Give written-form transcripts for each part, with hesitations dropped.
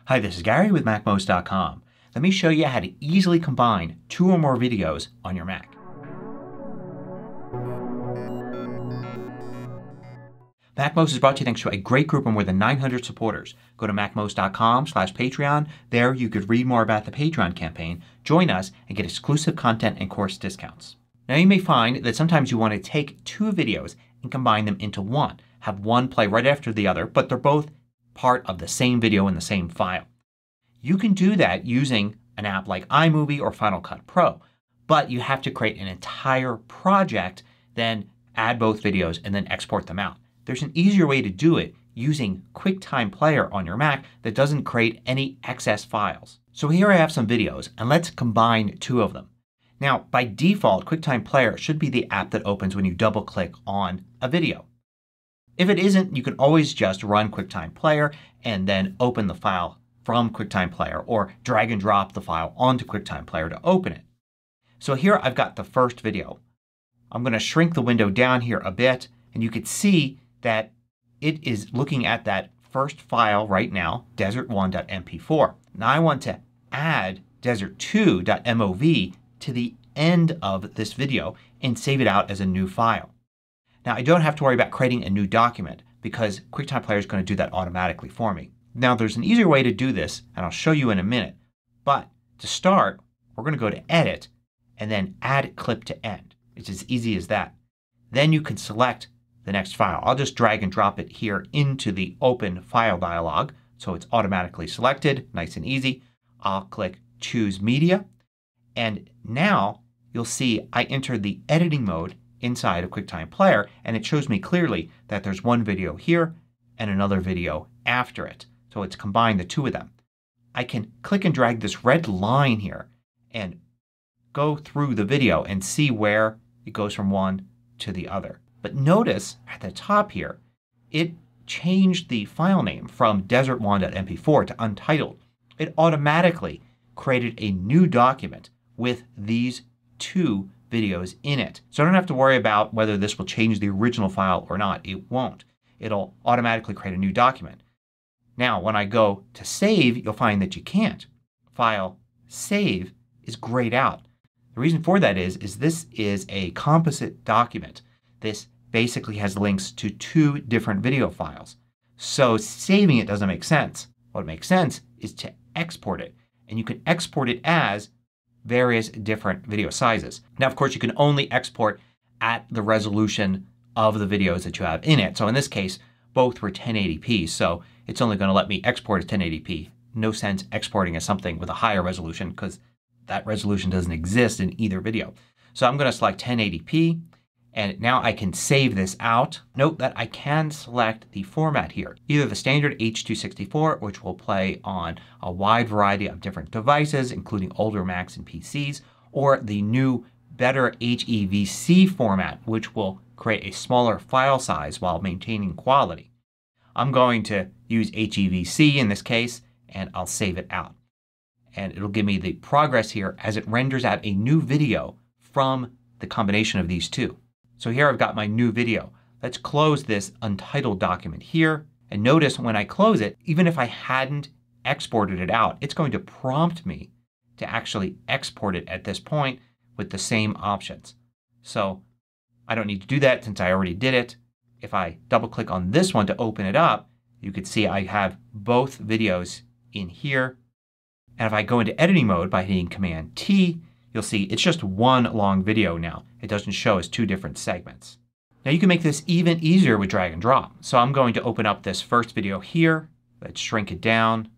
Hi, this is Gary with MACMOST.com. Let me show you how to easily combine two or more videos on your Mac. MACMOST is brought to you thanks to a great group of more than 900 supporters. Go to MACMOST.com/Patreon. There you could read more about the Patreon campaign, join us, and get exclusive content and course discounts. Now you may find that sometimes you want to take two videos and combine them into one. Have one play right after the other, but they're both part of the same video in the same file. You can do that using an app like iMovie or Final Cut Pro, but you have to create an entire project, then add both videos and then export them out. There's an easier way to do it using QuickTime Player on your Mac that doesn't create any excess files. So here I have some videos and let's combine two of them. Now by default QuickTime Player should be the app that opens when you double click on a video. If it isn't, you can always just run QuickTime Player and then open the file from QuickTime Player or drag and drop the file onto QuickTime Player to open it. So here I've got the first video. I'm going to shrink the window down here a bit and you can see that it is looking at that first file right now, desert1.mp4. Now I want to add desert2.mov to the end of this video and save it out as a new file. Now I don't have to worry about creating a new document because QuickTime Player is going to do that automatically for me. Now there's an easier way to do this and I'll show you in a minute. But to start we're going to go to Edit and then Add Clip to End. It's as easy as that. Then you can select the next file. I'll just drag and drop it here into the Open File dialog so it's automatically selected. Nice and easy. I'll click Choose Media and now you'll see I entered the editing mode inside of QuickTime Player and it shows me clearly that there's one video here and another video after it. So it's combined the two of them. I can click and drag this red line here and go through the video and see where it goes from one to the other. But notice at the top here it changed the file name from desert1.mp4 to Untitled. It automatically created a new document with these two videos in it. So I don't have to worry about whether this will change the original file or not. It won't. It'll automatically create a new document. Now when I go to save you'll find that you can't. File Save is grayed out. The reason for that is this is a composite document. This basically has links to two different video files. So saving it doesn't make sense. What makes sense is to export it. And you can export it as various different video sizes. Now of course you can only export at the resolution of the videos that you have in it. So in this case both were 1080p so it's only going to let me export as 1080p. No sense exporting as something with a higher resolution because that resolution doesn't exist in either video. So I'm going to select 1080p and now I can save this out. Note that I can select the format here. Either the standard H.264 which will play on a wide variety of different devices including older Macs and PCs, or the new better HEVC format which will create a smaller file size while maintaining quality. I'm going to use HEVC in this case and I'll save it out. And it'll give me the progress here as it renders out a new video from the combination of these two. So here I've got my new video. Let's close this Untitled document here. And notice when I close it, even if I hadn't exported it out, it's going to prompt me to actually export it at this point with the same options. So I don't need to do that since I already did it. If I double click on this one to open it up, you can see I have both videos in here. And if I go into editing mode by hitting Command T, you'll see it's just one long video now. It doesn't show as two different segments. Now you can make this even easier with drag and drop. So I'm going to open up this first video here. Let's shrink it down.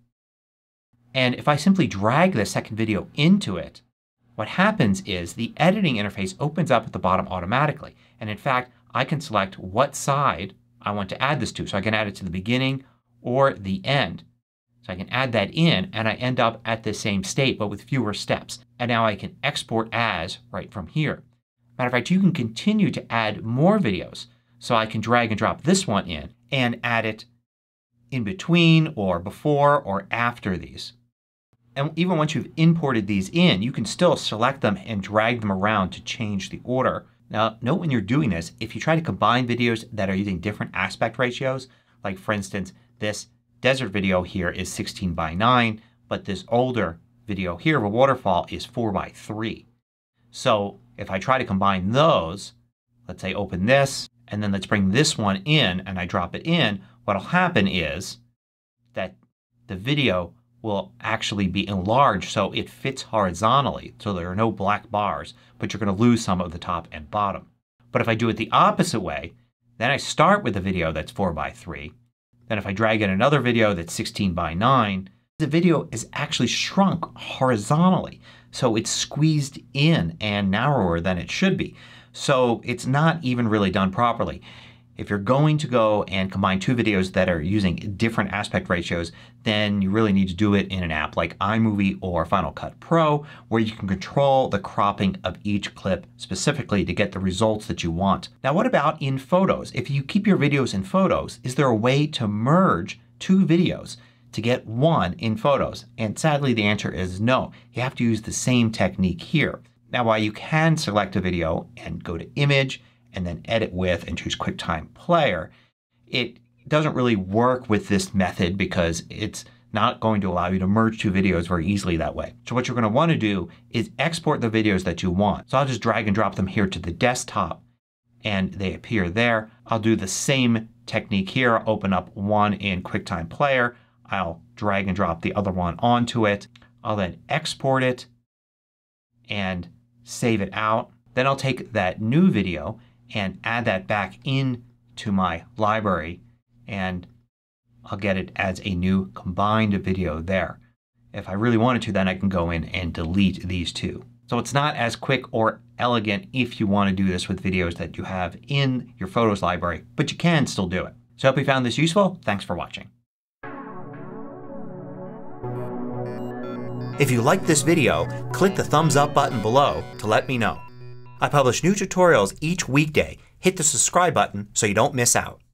And if I simply drag the second video into it, what happens is the editing interface opens up at the bottom automatically. And in fact I can select what side I want to add this to. So I can add it to the beginning or the end. So I can add that in and I end up at the same state but with fewer steps. And now I can export as right from here. Matter of fact, you can continue to add more videos. So I can drag and drop this one in and add it in between or before or after these. And even once you've imported these in, you can still select them and drag them around to change the order. Now note when you're doing this, if you try to combine videos that are using different aspect ratios, like for instance this desert video here is 16 by 9, but this older video here of a waterfall is 4 by 3. So if I try to combine those, let's say open this and then let's bring this one in and I drop it in, what will happen is that the video will actually be enlarged so it fits horizontally. So there are no black bars, but you're going to lose some of the top and bottom. But if I do it the opposite way, then I start with a video that's 4 by 3. Then if I drag in another video that's 16 by 9, the video is actually shrunk horizontally. So it's squeezed in and narrower than it should be. So it's not even really done properly. If you're going to go and combine two videos that are using different aspect ratios, then you really need to do it in an app like iMovie or Final Cut Pro, where you can control the cropping of each clip specifically to get the results that you want. Now what about in Photos? If you keep your videos in Photos, is there a way to merge two videos to get one in Photos? And sadly the answer is no. You have to use the same technique here. Now while you can select a video and go to Image and then Edit With and choose QuickTime Player, it doesn't really work with this method because it's not going to allow you to merge two videos very easily that way. So what you're going to want to do is export the videos that you want. So I'll just drag and drop them here to the desktop and they appear there. I'll do the same technique here. I'll open up one in QuickTime Player. I'll drag and drop the other one onto it. I'll then export it and save it out. Then I'll take that new video and add that back into my library and I'll get it as a new combined video there. If I really wanted to, then I can go in and delete these two. So it's not as quick or elegant if you want to do this with videos that you have in your Photos library, but you can still do it. So I hope you found this useful. Thanks for watching. If you liked this video, click the thumbs up button below to let me know. I publish new tutorials each weekday. Hit the subscribe button so you don't miss out.